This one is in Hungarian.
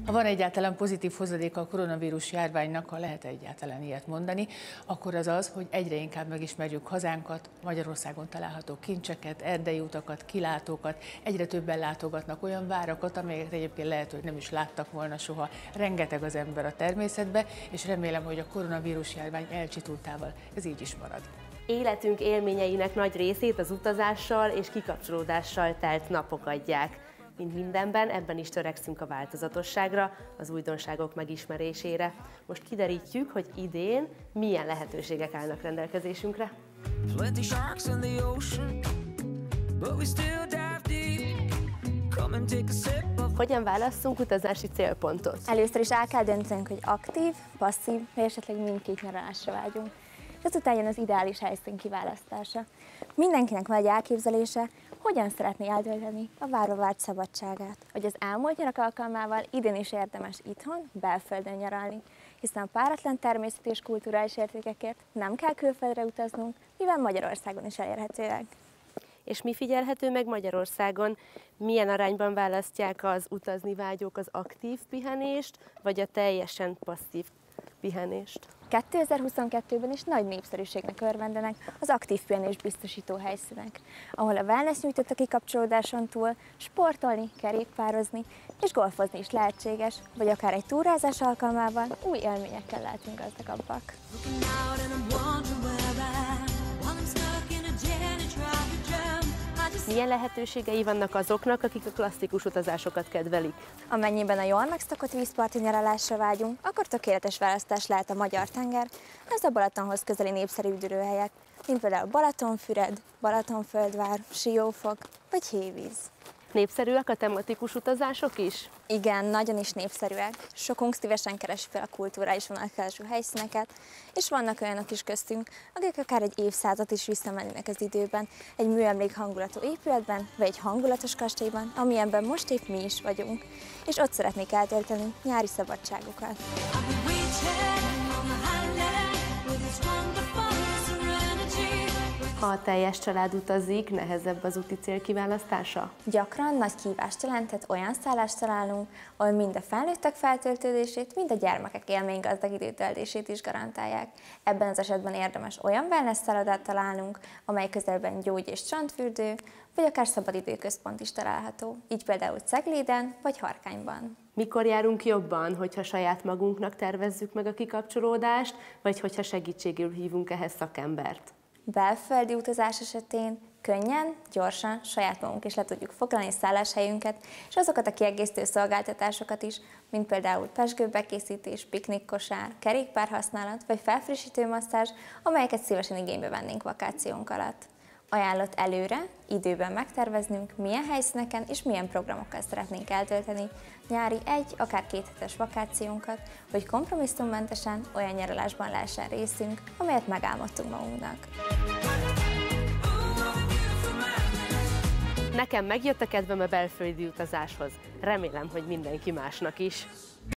Ha van egyáltalán pozitív hozadéka a koronavírus járványnak, ha lehet egyáltalán ilyet mondani, akkor az az, hogy egyre inkább megismerjük hazánkat, Magyarországon található kincseket, erdei utakat, kilátókat, egyre többen látogatnak olyan várakat, amelyeket egyébként lehet, hogy nem is láttak volna soha. Rengeteg az ember a természetbe, és remélem, hogy a koronavírus járvány elcsitultával ez így is marad. Életünk élményeinek nagy részét az utazással és kikapcsolódással telt napok adják. Mint mindenben, ebben is törekszünk a változatosságra, az újdonságok megismerésére. Most kiderítjük, hogy idén milyen lehetőségek állnak rendelkezésünkre. Hogyan válasszunk utazási célpontot? Először is el kell döntenünk, hogy aktív, passzív, vagy esetleg mindkét nyaralásra vágyunk. És azután jön az ideális helyszín kiválasztása. Mindenkinek van egy elképzelése, hogyan szeretné eltölteni a várva várt szabadságát. Hogy az elmúlt nyarak alkalmával idén is érdemes itthon, belföldön nyaralni, hiszen a páratlan természeti és kulturális értékekért nem kell külföldre utaznunk, mivel Magyarországon is elérhetőek. És mi figyelhető meg Magyarországon? Milyen arányban választják az utazni vágyók az aktív pihenést, vagy a teljesen passzív pihenést? 2022-ben is nagy népszerűségnek örvendenek az aktív pihenést biztosító helyszínek, ahol a wellness nyújtott a kikapcsolódáson túl sportolni, kerékpározni és golfozni is lehetséges, vagy akár egy túrázás alkalmával új élményekkel lehetünk gazdagabbak. Milyen lehetőségei vannak azoknak, akik a klasszikus utazásokat kedvelik? Amennyiben a jól megszokott vízparti nyaralásra vágyunk, akkor tökéletes választás lehet a Magyar-tenger, az a Balatonhoz közeli népszerű üdülőhelyek, mint például Balatonfüred, Balatonföldvár, Siófok vagy Hévíz. Népszerűek a tematikus utazások is? Igen, nagyon is népszerűek. Sokunk szívesen keresi fel a kulturális vonatkozású helyszíneket, és vannak olyanok is köztünk, akik akár egy évszázat is visszamennek az időben, egy műemlék hangulatú épületben, vagy egy hangulatos kastélyban, amilyenben most épp mi is vagyunk, és ott szeretnék eltölteni nyári szabadságukat. Ha a teljes család utazik, nehezebb az úti cél kiválasztása? Gyakran nagy kihívást jelentett olyan szállást találnunk, ahol mind a felnőttek feltöltődését, mind a gyermekek élménygazdag időtöltését is garantálják. Ebben az esetben érdemes olyan wellness szállodát találnunk, amely közelben gyógy- és strandfürdő, vagy akár szabadidőközpont is található, így például Cegléden vagy Harkányban. Mikor járunk jobban, hogyha saját magunknak tervezzük meg a kikapcsolódást, vagy hogyha segítségül hívunk ehhez szakembert? Belföldi utazás esetén könnyen, gyorsan saját magunk is le tudjuk foglalni szálláshelyünket, és azokat a kiegészítő szolgáltatásokat is, mint például pezsgőbekészítés, piknikkosár, kerékpárhasználat vagy felfrissítő masszázs, amelyeket szívesen igénybe vennénk vakációnk alatt. Ajánlott előre, időben megterveznünk, milyen helyszíneken és milyen programokkal szeretnénk eltölteni nyári akár 2 hetes vakációnkat, hogy kompromisszummentesen olyan nyaralásban lehessen részünk, amelyet megálmodtunk magunknak. Nekem megjött a kedvem a belföldi utazáshoz. Remélem, hogy mindenki másnak is.